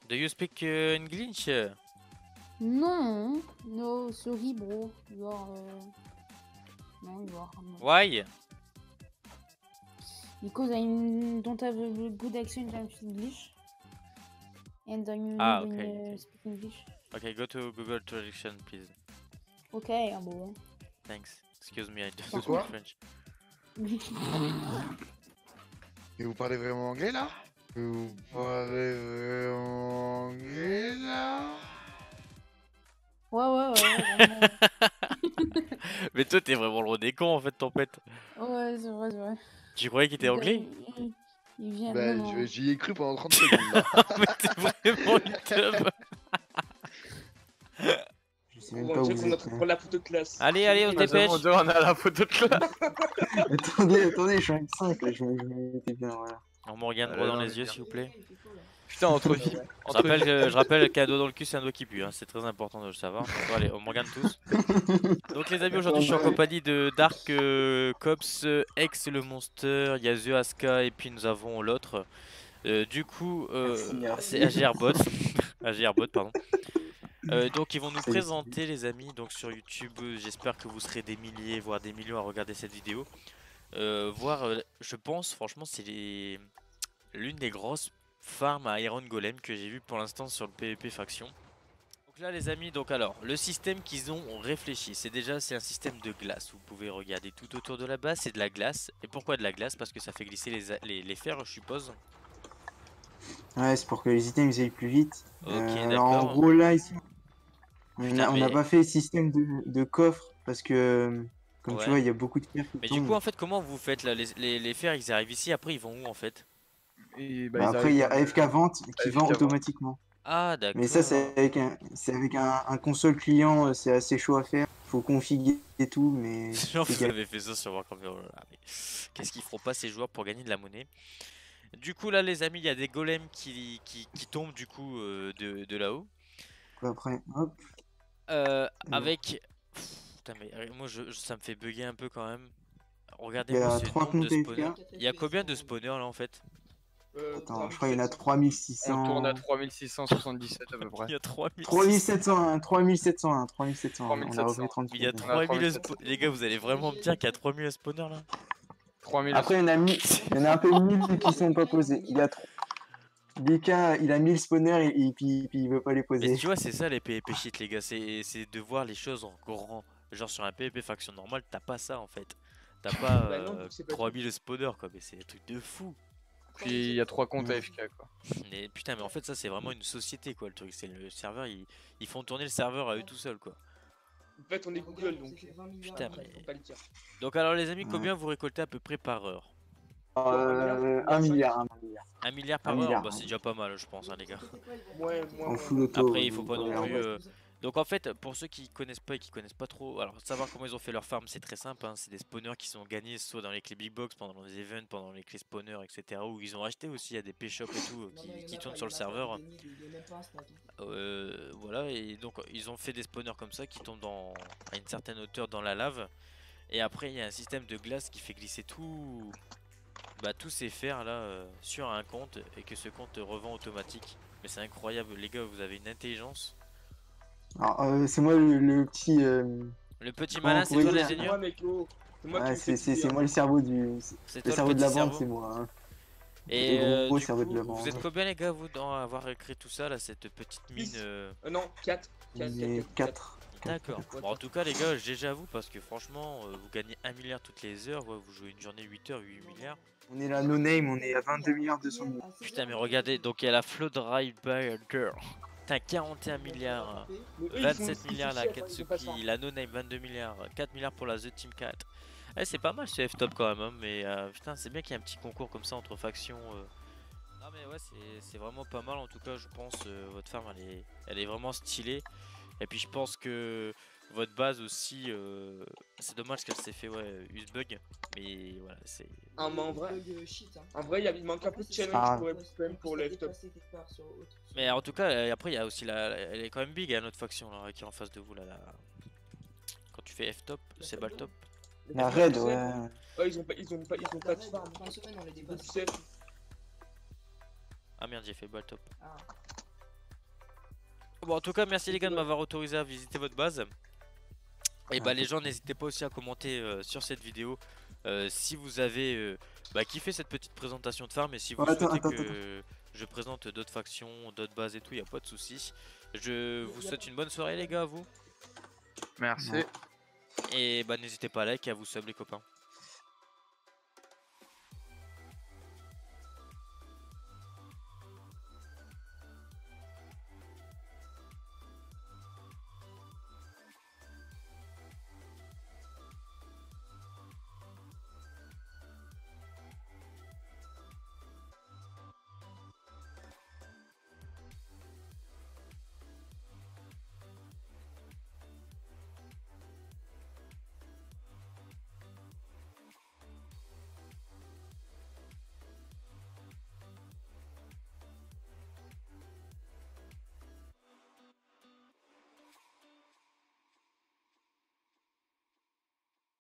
Do you speak English? Non, no, sorry, bro. You are. No, you are. Why? Because I don't have a good accent in English. And I'm Ah, not okay, going okay. speak English. Okay, go to Google Traduction, please. Okay, bon. Thanks. Excuse me, I don't Par speak contre- French. Et vous parlez vraiment anglais là? Vous parlez vraiment anglais là? Ouais, vraiment. Mais toi, t'es vraiment le des cons en fait, Tempête. Ouais, c'est vrai. Tu croyais qu'il était anglais? Il vient. Bah, non. j'y ai cru pendant 30 secondes là. Mais t'es vraiment une teub. Je sais même On pas où dirait vous qu'on est en êtes. train de prendre la photo de classe. Allez, on se dépêche. On a la photo de classe. Attendez, je suis avec 5 là, je me mettais bien, voilà. On me regarde droit dans les yeux, s'il vous plaît. Putain, entre Je rappelle qu'un doigt dans le cul, c'est un doigt qui pue. Hein. C'est très important de le savoir. Bon, allez, on me regarde tous. Donc, les amis, aujourd'hui, je suis en compagnie de Dark, Cops, X, le Monster, il y a The Aska, et puis nous avons l'autre. Du coup, c'est AGRBot. AGRBot, pardon. Donc ils vont nous présenter les amis donc sur YouTube. J'espère que vous serez des milliers voire des millions à regarder cette vidéo. Je pense franchement c'est l'une des grosses farms à Iron Golem que j'ai vu pour l'instant sur le PvP faction. Donc là les amis, donc alors le système qu'ils ont réfléchi, c'est un système de glace. Vous pouvez regarder tout autour de la base, c'est de la glace. Et pourquoi de la glace? Parce que ça fait glisser les fers, je suppose. Ouais, c'est pour que les items ils aillent plus vite. Ok, alors en d'accord. gros là ici, Putain, on n'a pas fait système de coffre parce que comme Ouais. tu vois il y a beaucoup de fers qui Mais tombent. du coup en fait comment vous faites là les fers ils arrivent ici, après ils vont où en fait? Et Bah, après il y a AFK Vente qui vend automatiquement. Ah d'accord. Mais ça c'est avec un console client, c'est assez chaud à faire. Faut configurer et tout, mais Genre vous avez fait ça sur Warcraft. Oh là là, mais qu'est-ce qu'ils feront pas ces joueurs pour gagner de la monnaie? Du coup là les amis il y a des golems qui tombent du coup de là-haut. Après hop. Avec... Putain mais moi ça me fait bugger un peu quand même. Regardez Il y a moi ce 3 nombre de comptes spawners. AFK. Il y a combien de spawners là en fait? Attends, je crois qu'il y en a 3600. On tourne à 3677 à peu près. Il y a 3701, 3701. On a repris 30. Il y a 3000 les gars, vous allez vraiment me dire qu'il y a 3000 spawners là? 3000. Après, il y en a un peu 1000 qui sont pas posés. Il y a BK, il a 1000 spawners et puis il veut pas les poser. Mais tu vois, c'est ça les PvP shit, les gars. C'est de voir les choses en grand. Genre sur un PvP faction normal, t'as pas ça en fait. T'as pas 3000 spawners quoi. Mais c'est un truc de fou. Puis il y a 3 comptes AFK quoi. Mais putain, mais en fait, ça c'est vraiment une société quoi. Le truc, c'est le serveur. Ils font tourner le serveur à eux tout seuls quoi. En fait, on est Google donc. Putain, mais... faut pas le dire. Donc, alors les amis, combien vous récoltez à peu près par heure? 1 milliard. 1 milliard par heure? Bah, c'est déjà pas mal, je pense, hein, les gars. En full auto. Après, il faut pas non plus. Donc, en fait, pour ceux qui connaissent pas et qui connaissent pas trop, alors savoir comment ils ont fait leur farm, c'est très simple. Hein, c'est des spawners qui sont gagnés soit dans les clés big box, pendant les events, pendant les clés spawners, etc. Ou ils ont acheté aussi à des pay shops et tout qui tournent sur le serveur. Voilà, et donc ils ont fait des spawners comme ça qui tombent à une certaine hauteur dans la lave. Et après, il y a un système de glace qui fait glisser tous ces fers là sur un compte et que ce compte revend automatique. Mais c'est incroyable, les gars, vous avez une intelligence. C'est moi le petit. Le petit malin, c'est toi l'ingénieur? C'est moi le cerveau du. Le cerveau de la bande, c'est moi. Hein. Et du coup, vous êtes combien les gars vous dans avoir écrit tout ça là, cette petite mine Non, 4. 4. D'accord. Bon, en tout cas les gars, GG à vous parce que franchement, vous gagnez 1 milliard toutes les heures, vous jouez une journée 8 heures, 8 milliards. On est là no name, on est à 22 milliards 200 000. Putain mais regardez, donc il y a la Flood Ride Girl. T'as 41 milliards, 27 milliards la Katsuki, la No Name 22 milliards, 4 milliards pour la The Team 4. Eh, c'est pas mal ce F-Top quand même, hein, mais putain c'est bien qu'il y ait un petit concours comme ça entre factions. Non mais ouais c'est vraiment pas mal en tout cas je pense, votre farm elle est vraiment stylée. Et puis je pense que votre base aussi, c'est dommage qu'elle s'est fait Usbug, mais voilà c'est... Ah mais en vrai il manque un peu de challenge pour le F-Top. Mais en tout cas après il y a aussi elle est quand même big notre faction là, qui est en face de vous là. Quand tu fais F-Top, c'est Baltop. La raid ouais. Ouais ils ont pas de farm. Ah merde j'ai fait Baltop. Bon, en tout cas, merci les gars de m'avoir autorisé à visiter votre base. Et bah, Ouais, les gens, n'hésitez pas aussi à commenter sur cette vidéo si vous avez kiffé cette petite présentation de farm. Et si vous souhaitez que je présente d'autres factions, d'autres bases et tout, y a pas de souci. Je vous souhaite une bonne soirée, les gars, à vous. Merci. Ouais. Et bah, n'hésitez pas à like et à vous sub, les copains.